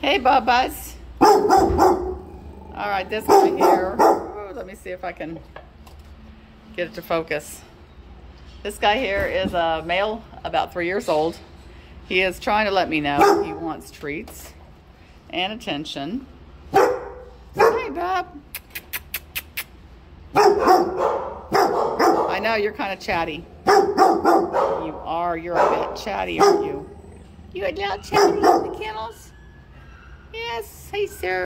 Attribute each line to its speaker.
Speaker 1: Hey, Bubba's. All right, this guy here. Ooh, let me see if I can get it to focus. This guy here is a male, about 3 years old. He is trying to let me know he wants treats and attention. Hey, Bub. I know you're kind of chatty. You are. You're a bit chatty, aren't you? You a little chatty in the kennels? Yes. Hey, sir.